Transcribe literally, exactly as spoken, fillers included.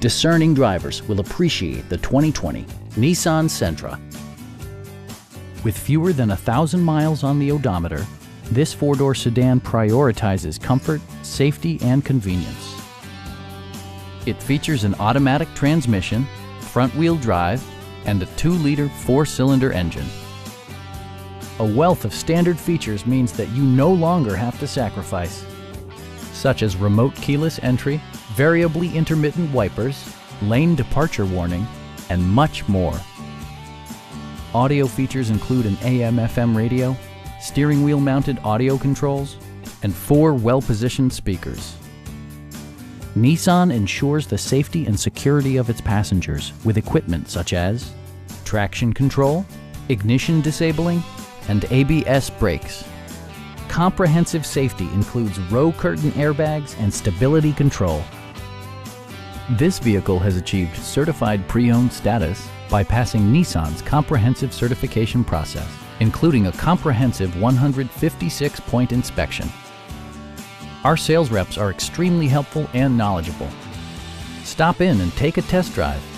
Discerning drivers will appreciate the twenty twenty Nissan Sentra. With fewer than a thousand miles on the odometer, this four-door sedan prioritizes comfort, safety, and convenience. It features an automatic transmission, front-wheel drive, and a two liter four-cylinder engine. A wealth of standard features means that you no longer have to sacrifice, such as remote keyless entry, variably intermittent wipers, lane departure warning, and much more. Audio features include an A M F M radio, steering wheel mounted audio controls, and four well-positioned speakers. Nissan ensures the safety and security of its passengers with equipment such as traction control, ignition disabling, and A B S brakes. Comprehensive safety includes row curtain airbags and stability control. This vehicle has achieved certified pre-owned status by passing Nissan's comprehensive certification process, including a comprehensive one hundred fifty-six point inspection. Our sales reps are extremely helpful and knowledgeable. Stop in and take a test drive.